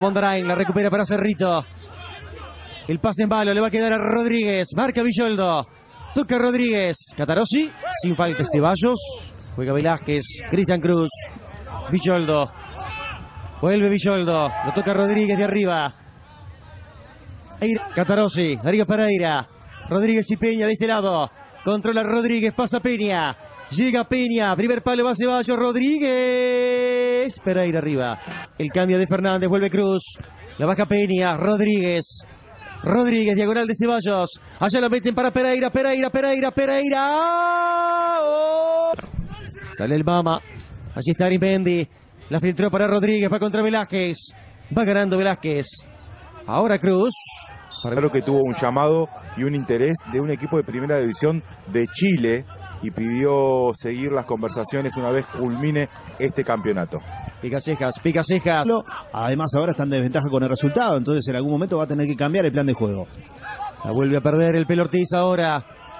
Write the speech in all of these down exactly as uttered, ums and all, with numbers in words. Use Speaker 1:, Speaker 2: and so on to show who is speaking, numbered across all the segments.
Speaker 1: Mondarain la recupera para Cerrito. El pase en balo le va a quedar a Rodríguez. Marca Villoldo. Toca Rodríguez. Catarossi. Sin falta Ceballos. Juega Velázquez. Cristian Cruz. Villoldo. Vuelve Villoldo. Lo toca Rodríguez de arriba. Catarossi. Darío Pereira. Rodríguez y Peña de este lado. Controla Rodríguez. Pasa Peña. Llega Peña. Primer palo va Ceballos. Rodríguez. Pereira arriba. El cambio de Fernández. Vuelve Cruz. La baja Peña. Rodríguez. Rodríguez, diagonal de Ceballos. Allá lo meten para Pereira, Pereira, Pereira, Pereira. ¡Oh! Sale el Mama. Allí está Arimendi. La filtró para Rodríguez, va contra Velázquez. Va ganando Velázquez. Ahora Cruz.
Speaker 2: Claro que tuvo un llamado y un interés de un equipo de primera división de Chile y pidió seguir las conversaciones una vez culmine este campeonato.
Speaker 1: Pica cejas, pica cejas.
Speaker 3: Además ahora están de desventaja con el resultado, entonces en algún momento va a tener que cambiar el plan de juego.
Speaker 1: La vuelve a perder el Pelo Ortiz ahora.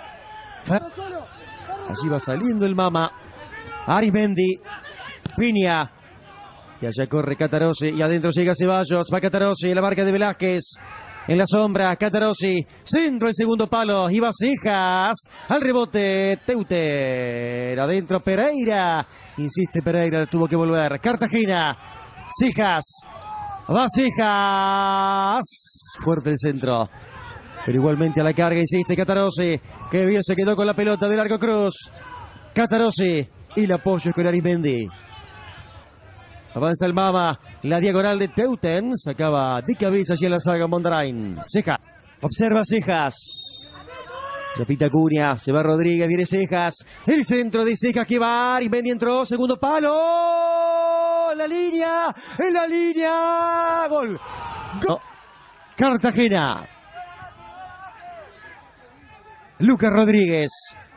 Speaker 1: Allí va saliendo el Mama. Arimendi. Piña. Y allá corre Catarossi y adentro llega Ceballos. Va Catarossi en la marca de Velázquez. En la sombra, Catarossi. Centro el segundo palo. Iba Cejas. Al rebote, Teuter. Adentro Pereira. Insiste Pereira, tuvo que volver. Cartagena. Cejas. Va Cejas. Fuerte el centro. Pero igualmente a la carga insiste Catarossi. Que bien se quedó con la pelota de Largo Cruz. Catarossi. Y el apoyo con Arimendi. Avanza el Mama, la diagonal de Teuten, sacaba de cabeza allí en la saga Mondarain. Cejas, observa Cejas. Repita Acuña, se va Rodríguez, viene Cejas. El centro de Cejas que va, Arimendi entró, segundo palo. En la línea, en la línea. Gol. Gol. Cartagena. Lucas Rodríguez.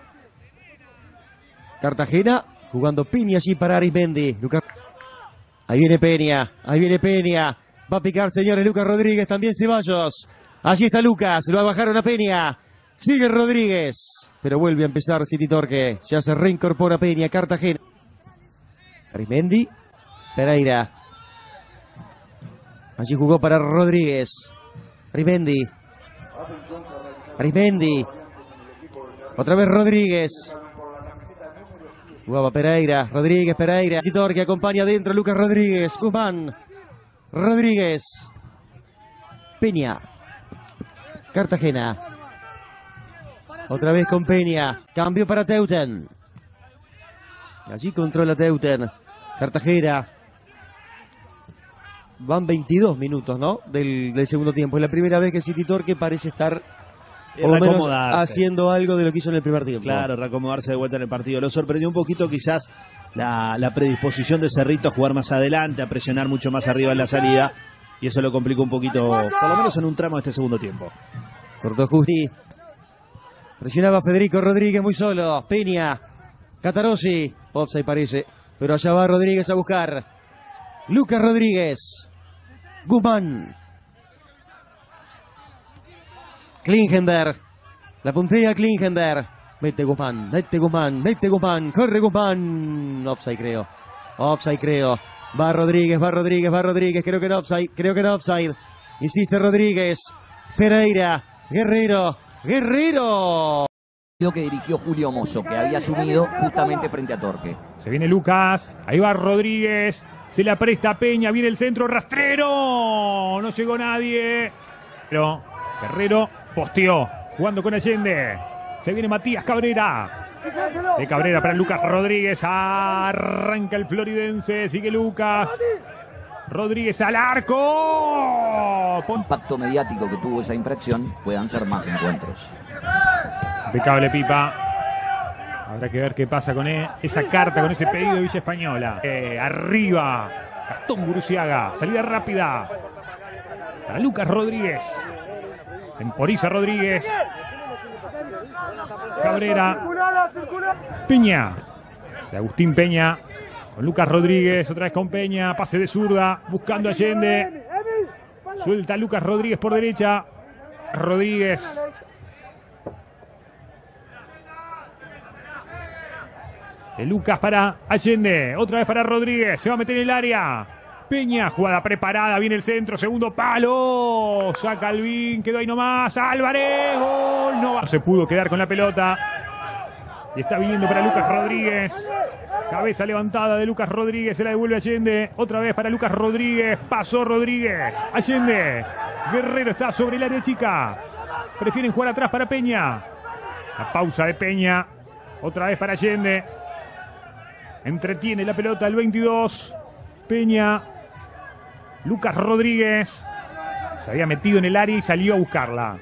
Speaker 1: Cartagena jugando Piña allí para Arimendi. Lucas. Ahí viene Peña, ahí viene Peña. Va a picar, señores, Lucas Rodríguez, también Ceballos. Allí está Lucas, lo bajaron a Peña. Sigue Rodríguez, pero vuelve a empezar City Torque. Ya se reincorpora Peña, Cartagena. Arimendi, Pereira. Allí jugó para Rodríguez. Arimendi. Arimendi. Otra vez Rodríguez. Jugaba Pereira, Rodríguez, Pereira. Titor que acompaña adentro, Lucas Rodríguez. Guzmán. Rodríguez. Peña. Cartagena. Otra vez con Peña. Cambio para Teuten. Allí controla Teuten. Cartagena. Van veintidós minutos, ¿no? Del, del segundo tiempo. Es la primera vez que City Torque parece estar por lo menos haciendo algo de lo que hizo en el primer tiempo.
Speaker 3: Claro, reacomodarse de vuelta en el partido. Lo sorprendió un poquito quizás la, la predisposición de Cerrito a jugar más adelante, a presionar mucho más arriba en la salida. Y eso lo complicó un poquito, por lo menos en un tramo de este segundo tiempo.
Speaker 1: Cortó Justi. Presionaba Federico Rodríguez muy solo. Peña. Catarossi. Offside parece. Pero allá va Rodríguez a buscar. Lucas Rodríguez. Guzmán. Klingenberg. La puntea Klingenberg. Mete Guzmán. Mete Guzmán. Mete Guzmán. Corre Guzmán. Offside creo. Offside creo. Va Rodríguez. Va Rodríguez. Va Rodríguez. Creo que era offside. Creo que era offside. Insiste Rodríguez. Pereira. Guerrero. Guerrero.
Speaker 4: Lo que dirigió Julio Mozo, que había asumido justamente frente a Torque.
Speaker 5: Se viene Lucas. Ahí va Rodríguez. Se la presta Peña. Viene el centro rastrero. No llegó nadie. Pero Guerrero posteó. Jugando con Allende. Se viene Matías Cabrera. De Cabrera para Lucas Rodríguez. Arranca el floridense. Sigue Lucas. Rodríguez al arco.
Speaker 4: El impacto mediático que tuvo esa infracción, puedan ser más encuentros.
Speaker 5: Impecable Pipa. Habrá que ver qué pasa con él. Esa carta, con ese pedido de Villa Española. Eh, arriba. Gastón Guruciaga. Salida rápida. Para Lucas Rodríguez. Temporiza Rodríguez. Cabrera. Peña. De Agustín Peña. Con Lucas Rodríguez. Otra vez con Peña. Pase de zurda. Buscando a Allende. Suelta a Lucas Rodríguez por derecha. Rodríguez. De Lucas para Allende. Otra vez para Rodríguez. Se va a meter en el área. Peña, jugada preparada, viene el centro, segundo palo, saca Alvin, quedó ahí nomás, Álvarez, gol, no, no se pudo quedar con la pelota, y está viniendo para Lucas Rodríguez, cabeza levantada de Lucas Rodríguez, se la devuelve Allende, otra vez para Lucas Rodríguez, pasó Rodríguez, Allende, Guerrero está sobre el área chica, prefieren jugar atrás para Peña, la pausa de Peña, otra vez para Allende, entretiene la pelota el veintidós, Peña, Lucas Rodríguez se había metido en el área y salió a buscarla.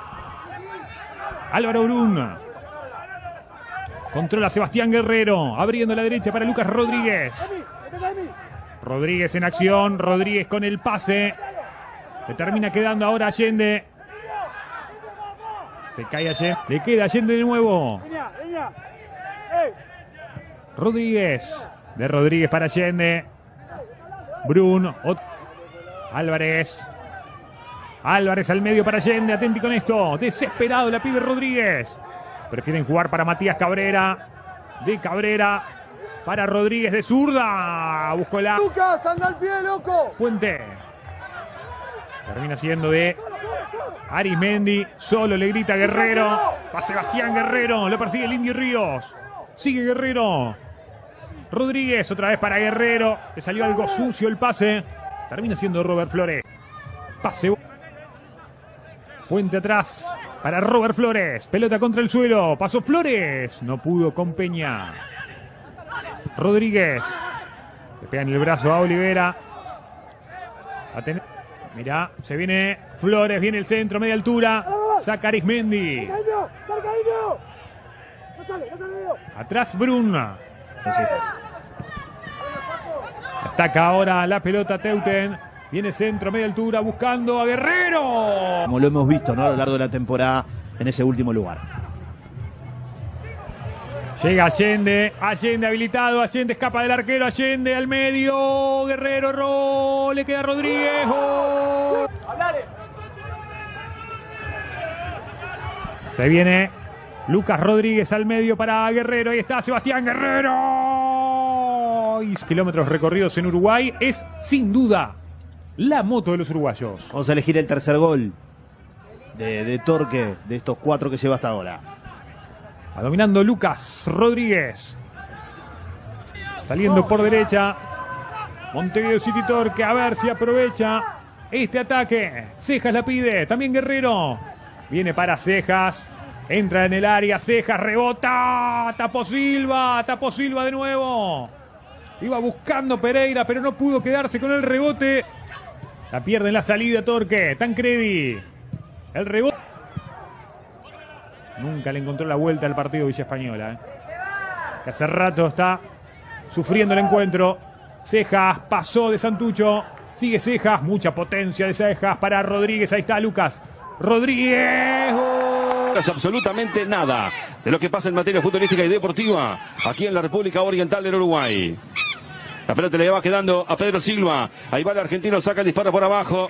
Speaker 5: Álvaro Brun controla a Sebastián Guerrero, abriendo la derecha para Lucas Rodríguez. Rodríguez en acción, Rodríguez con el pase. Le termina quedando ahora Allende. Se cae Allende, le queda Allende de nuevo. Rodríguez, de Rodríguez para Allende. Brun, Álvarez. Álvarez al medio para Allende, atenti con esto. Desesperado la pide Rodríguez. Prefieren jugar para Matías Cabrera. De Cabrera para Rodríguez de zurda. Buscó la...
Speaker 6: Lucas, anda al pie, loco.
Speaker 5: Puente. Termina siendo de Arismendi. Solo le grita Guerrero. Va Sebastián Guerrero. Lo persigue el Indio Ríos. Sigue Guerrero. Rodríguez otra vez para Guerrero. Le salió algo sucio el pase. Termina siendo Robert Flores. Pase. Puente atrás para Robert Flores. Pelota contra el suelo. Pasó Flores. No pudo con Peña. Rodríguez. Le pega en el brazo a Olivera. A tener... Mirá, se viene Flores. Viene el centro, media altura. Saca Arismendi. Atrás Brun. Ataca ahora la pelota Teuten. Viene centro, media altura, buscando a Guerrero.
Speaker 3: Como lo hemos visto, ¿no?, a lo largo de la temporada en ese último lugar.
Speaker 5: Llega Allende, Allende habilitado, Allende escapa del arquero, Allende al medio, Guerrero, ro, le queda Rodríguez, gol. Se viene Lucas Rodríguez al medio para Guerrero, ahí está Sebastián Guerrero. Y kilómetros recorridos en Uruguay, es sin duda la moto de los uruguayos.
Speaker 3: Vamos a elegir el tercer gol de, de Torque, de estos cuatro que lleva hasta ahora.
Speaker 5: Va dominando Lucas Rodríguez. Saliendo por derecha. Montevideo City Torque, a ver si aprovecha este ataque. Cejas la pide, también Guerrero. Viene para Cejas. Entra en el área, Cejas, rebota. Tapó Silva, tapó Silva de nuevo. Iba buscando Pereira, pero no pudo quedarse con el rebote. La pierde en la salida Torque. Tancredi. El rebote. Nunca le encontró la vuelta al partido Villa Española. ¿eh? Que hace rato está sufriendo el encuentro. Cejas pasó de Santucho. Sigue Cejas. Mucha potencia de Cejas para Rodríguez. Ahí está Lucas Rodríguez. ¡Oh!
Speaker 7: Absolutamente nada de lo que pasa en materia futbolística y deportiva aquí en la República Oriental del Uruguay. La pelota le va quedando a Pedro Silva. Ahí va el argentino, saca el disparo por abajo.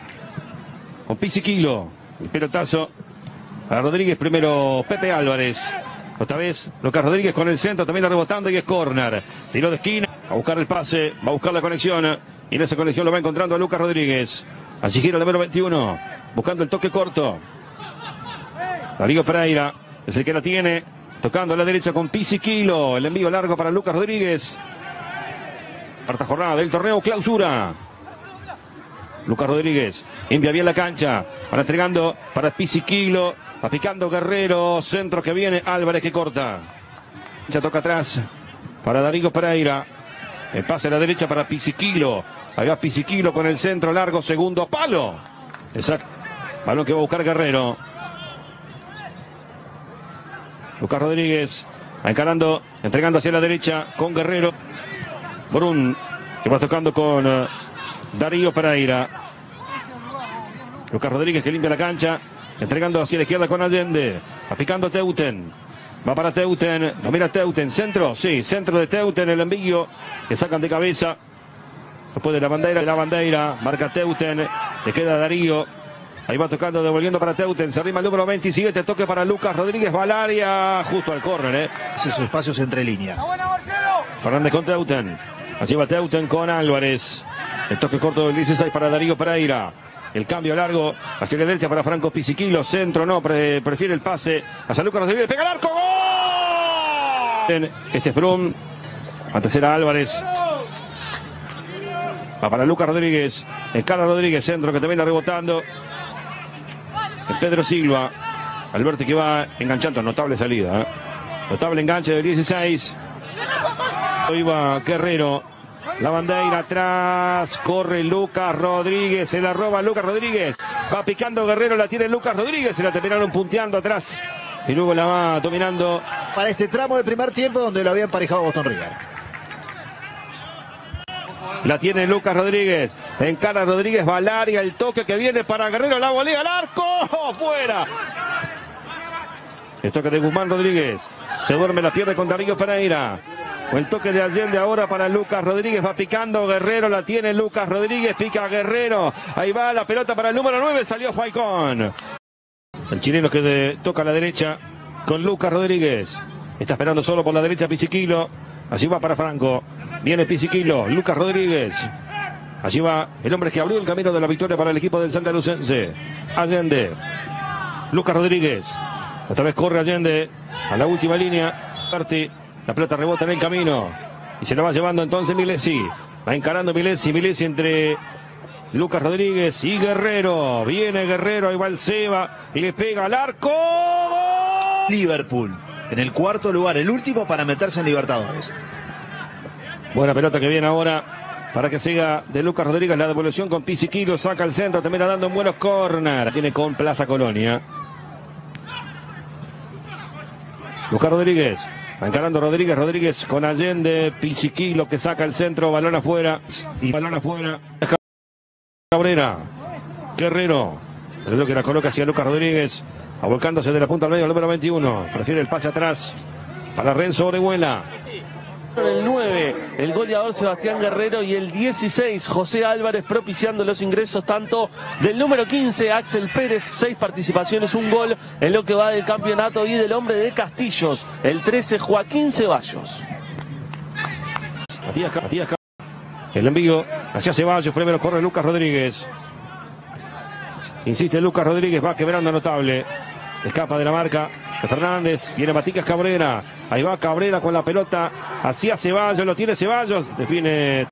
Speaker 7: Con Pisiquilo. El pelotazo a Rodríguez, primero Pepe Álvarez. Otra vez Lucas Rodríguez con el centro, también rebotando y es córner. Tiro de esquina, a buscar el pase, va a buscar la conexión. Y en esa conexión lo va encontrando a Lucas Rodríguez. Así gira el número veintiuno, buscando el toque corto. Darío Pereira es el que la tiene, tocando a la derecha con Pisiquilo. El envío largo para Lucas Rodríguez. Cuarta jornada del torneo clausura. Lucas Rodríguez envía bien la cancha. Van entregando para Pisiquilo. Va picando Guerrero. Centro que viene. Álvarez que corta. Ya toca atrás para Darío Pereira. El pase a la derecha para Pisiquilo. Ahí va Pisiquilo con el centro largo. Segundo palo. Exacto. Balón que va a buscar Guerrero. Lucas Rodríguez encarando, entregando hacia la derecha con Guerrero. Brun, que va tocando con uh, Darío Pereira. Lucas Rodríguez que limpia la cancha, entregando hacia la izquierda con Allende. Va picando Teuten. Va para Teuten. No mira Teuten. Centro, sí, centro de Teuten. El envío que sacan de cabeza. Después de la bandera, la bandera. Marca Teuten. Le queda Darío. Ahí va tocando, devolviendo para Teuten. Se arrima el número veintisiete. Toque para Lucas Rodríguez. Valaria. Justo al córner, ¿eh?
Speaker 3: Esos espacios entre líneas.
Speaker 7: Fernández con Teuten. Así va Teuten con Álvarez. El toque corto del dieciséis para Darío Pereira. El cambio largo hacia la derecha para Franco Pisiquilo. Centro no, pre prefiere el pase hacia Lucas Rodríguez. Pega el arco. ¡Gol! Este es Brum. Antes era Álvarez. Va para Lucas Rodríguez. Escala Rodríguez. Centro que también está rebotando. Pedro Silva. Alberti que va enganchando. Notable salida. ¿eh? Notable enganche del dieciséis. Ahí va Guerrero. La bandera atrás, corre Lucas Rodríguez, se la roba Lucas Rodríguez, va picando Guerrero, la tiene Lucas Rodríguez, se la terminaron punteando atrás y luego la va dominando.
Speaker 3: Para este tramo de primer tiempo donde lo había emparejado Boston River.
Speaker 7: La tiene Lucas Rodríguez, encara Rodríguez, va al área, el toque que viene para Guerrero, la volea al arco, fuera. El toque de Guzmán Rodríguez, se duerme, la pierde con Darío Pereira. El toque de Allende ahora para Lucas Rodríguez, va picando Guerrero, la tiene Lucas Rodríguez, pica Guerrero, ahí va la pelota para el número nueve, salió Falcón. El chileno que de, toca a la derecha con Lucas Rodríguez, está esperando solo por la derecha Pisiquilo, allí va para Franco, viene Pisiquilo, Lucas Rodríguez, allí va el hombre que abrió el camino de la victoria para el equipo del Santa Lucense, Allende, Lucas Rodríguez, otra vez corre Allende a la última línea, Parti. La pelota rebota en el camino y se la va llevando entonces Milesi. Va encarando Milesi, Milesi entre Lucas Rodríguez y Guerrero. Viene Guerrero, ahí va el Seba y le pega al arco.
Speaker 3: Liverpool en el cuarto lugar, el último para meterse en Libertadores.
Speaker 7: Buena pelota que viene ahora para que siga de Lucas Rodríguez. La devolución con Pisiquilo, saca el centro, termina dando en buenos corner. Tiene con Plaza Colonia. Lucas Rodríguez. Encarando Rodríguez, Rodríguez con Allende, Pisiquilo que saca el centro, balón afuera, y balón afuera, Cabrera, Guerrero, el bloque la coloca hacia Lucas Rodríguez, avolcándose de la punta al medio, el número veintiuno, prefiere el pase atrás, para Renzo Orejuela.
Speaker 8: El nueve, el goleador Sebastián Guerrero, y el dieciséis, José Álvarez, propiciando los ingresos tanto del número quince, Axel Pérez, seis participaciones, un gol en lo que va del campeonato, y del hombre de Castillos, el trece, Joaquín Ceballos.
Speaker 7: Matías, Matías, el envío hacia Ceballos, primero corre Lucas Rodríguez. Insiste Lucas Rodríguez, va quebrando notable. Escapa de la marca de Fernández, viene Matías Cabrera, ahí va Cabrera con la pelota hacia Ceballos, lo tiene Ceballos, define